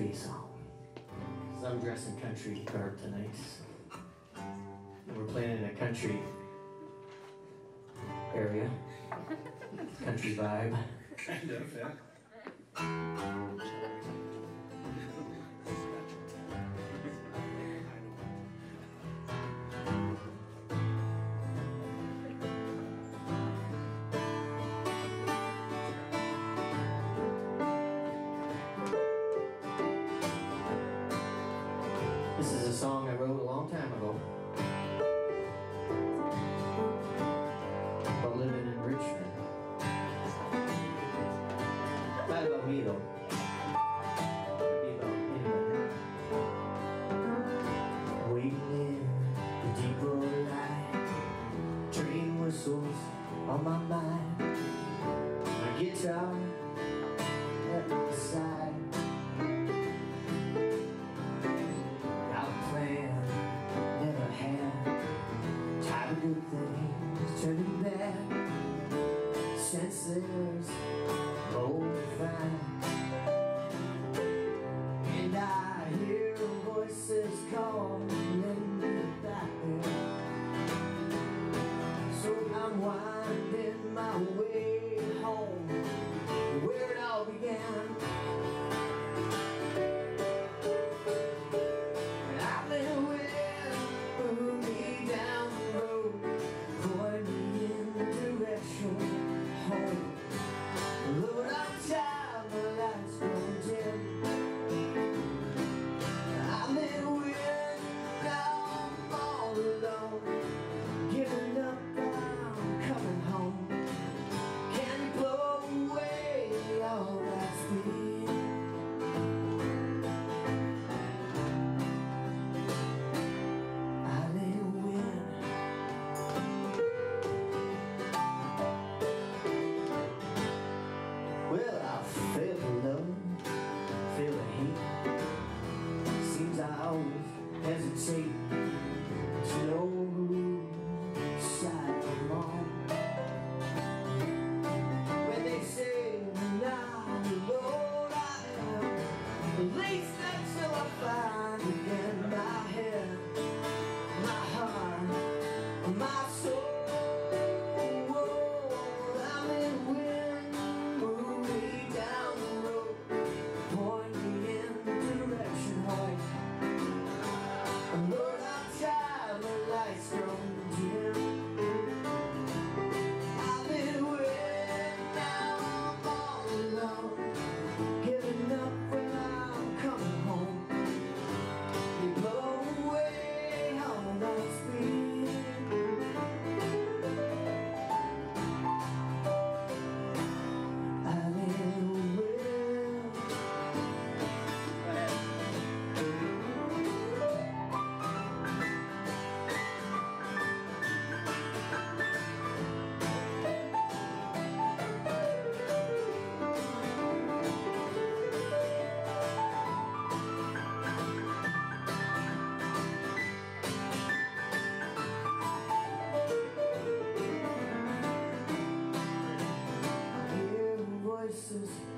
country song. Cause I'm dressing country garb tonight. So. And we're playing in a country area. Country vibe. Kind of, yeah. This is a song I wrote a long time ago about living in Richmond. Not about me though. It'd be about anybody. Waiting in the deep road light, train whistles on my mind, my guitar at my side. Never had time to good things turning bad since there's old fine. And I hear voices calling me back there. So I'm winding my way home where it all began. Lord, I'm tired, my life's gone dim. I'm in a wind, now I'm all alone. Giving up, I'm coming home. Can you blow away all that's been? I'm in a wind. Well, I feel the love, feel the hate. Seems I always hesitate to know whose side I'm on. When they say now the Lord I am, at least until I find again my head, my heart, my soul. I'm in wind. Down the road, point me in the direction home. Lord, I'm tired, the lights grown dim. I've been waiting, now I'm all alone. Giving up when I'm coming home. You blow away all that's been. Voices